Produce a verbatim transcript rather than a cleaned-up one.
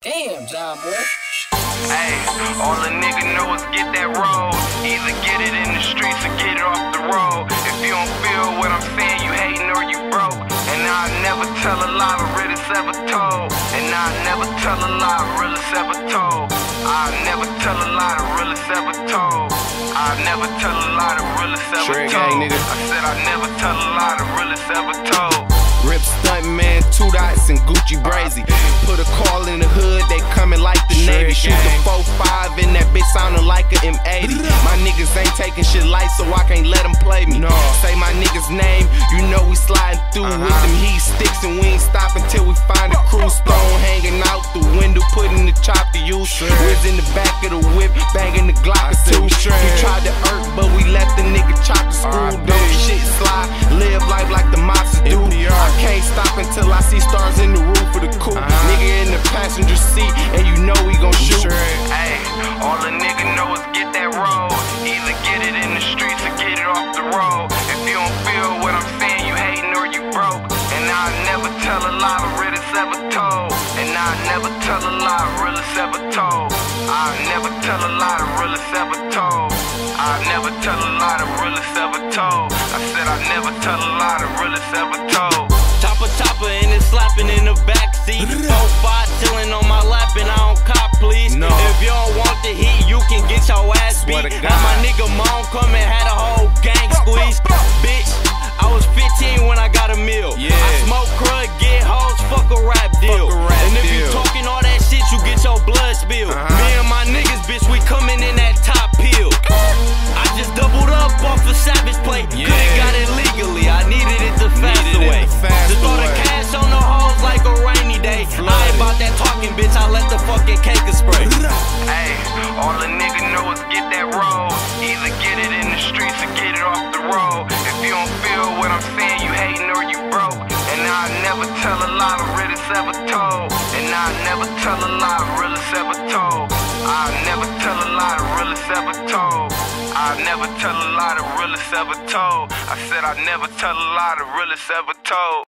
Damn, John boy. Hey, all a nigga know is get that road. Either get it in the streets or get it off the road. If you don't feel what I'm saying, you hating or you broke. And I never tell a lie, the realest ever told. And I never tell a lie, the realest ever told. I never tell a lie, the realest ever told. I never tell a lie, the realest ever Sure told. gang, nigga. I said I never tell a lie, the realest ever told. Rip stunt man, two dots and Gucci brazy. Put a call in the hood, they coming like the Sure Navy. Shoot the gang. four five in that bitch sounding like a M eighty. My niggas ain't taking shit light, so I can't let them play me. No. Say my nigga's name, you know we sliding through Uh-huh. with them heat sticks, and we ain't stopping till we find a crew. Stone hanging out the window, putting the chop to use. Sure. Wiz in the back of the whip, banging the Glock I or said two. we sure. He tried to irk, but we let the nigga chop the school. R I P. Don't shit slide, live life like the mobsters do. N P R. I can't stop until I see stars in the roof of the coupe. Uh-huh. Nigga in the passenger seat, and you know we gon' shoot. Sure. Hey, all a nigga know is get that road. Either get it in the streets or get it off the road. If you don't feel what I'm saying, you hating or you broke. And I never tell a lie, the realest ever told. And I never tell a lie, the realest ever told. I never tell a lie, the realest ever told. I never tell a lie, the realest ever told. I said I never tell a lie, the realest ever told. Chopper, chopper, and it's slapping in the backseat. Four, five, chilling on my lap, and I don't cop, please. No. If you don't want the heat, you can get your ass Swear beat. to Now my God. nigga mom come and had a whole gang squeeze. Bitch, I was fifteen when I got a meal. Yeah. I smoke crud, get hoes, fuck a rap deal. Fuck a rap and if you deal. talking all that shit, you get your blood spilled. Uh-huh. Me and my niggas, bitch, we coming in that top pill. I just doubled up off a Savage plate. Yeah. Could've got it legally, I needed it the faster Needed it way. the faster Just throw the way. cash on the hoes like a rainy day. I ain't about that talking, bitch, I let the fucking cake spray. Hey, all a nigga know is get that road. Either get it in the streets or get it off the road. If you don't feel what I'm saying, you hating or you broke. And I never tell a lie, the realest ever told. And I never tell a lie, the realest ever told. I never tell a lie, the realest ever told. I never tell a lie, the realest ever told. I said I never tell a lie, the realest ever told.